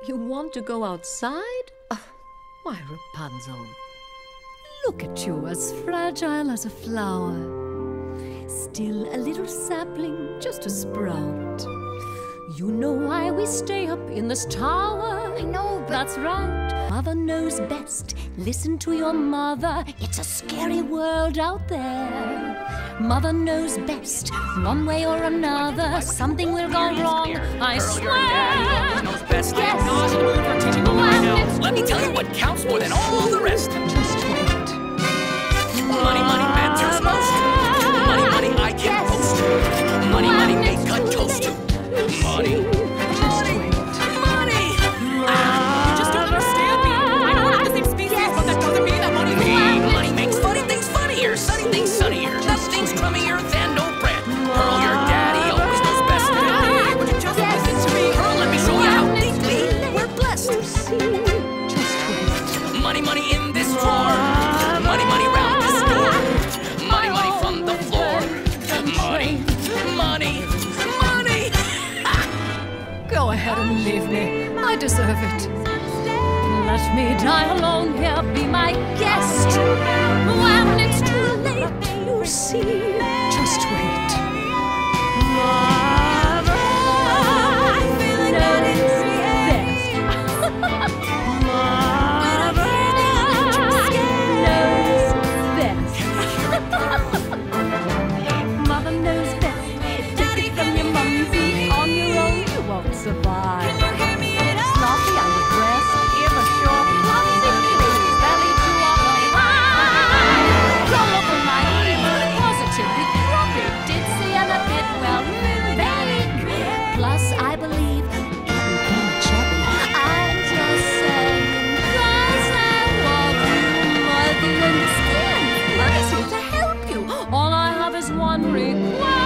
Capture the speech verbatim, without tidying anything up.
You want to go outside? Oh, why, Rapunzel? Look at you, as fragile as a flower. Still a little sapling, just a sprout. You know why we stay up in this tower. I know, but... That's right. Mother knows best. Listen to your mother. It's a scary world out there. Mother knows best. One way or another, something will go wrong. I swear. Your daddy always knows best. Yes. I'm not in the mood for teaching you right now. Let me tell you what counts more than all the rest. Just wait. Money, money matters most. Money, money I can post. Money, money make a toast. Money, money, money. Ah, you just don't understand me. I know we're not the same species, but that doesn't mean that money. Me, money makes funny things funnier, sunny things sunnier, nothing's crummier than no bread. Pearl, your daddy always knows best. Daddy, would you just listen to me? Pearl, let me show you how deeply we're blessed. Money, money in this drawer. Money, money round this door. Money, money from the floor. Money, money, money. Go ahead and leave me. I deserve it. Let me die alone here, be my guest. When it's too late, you see. Just wait. Mother knows best. Mother knows best. Mother knows best. Take it from your mumsy. On your own, you won't survive. Sloppy underdress, immature, clumsy please, belly too on the line. Roll over my knee, positively grumpy, ditzy and a bit, well, very. Plus, I believe in being chubby. I'm just saying, 'cause I love you more than you understand. Money's here to help you. All I have is one request.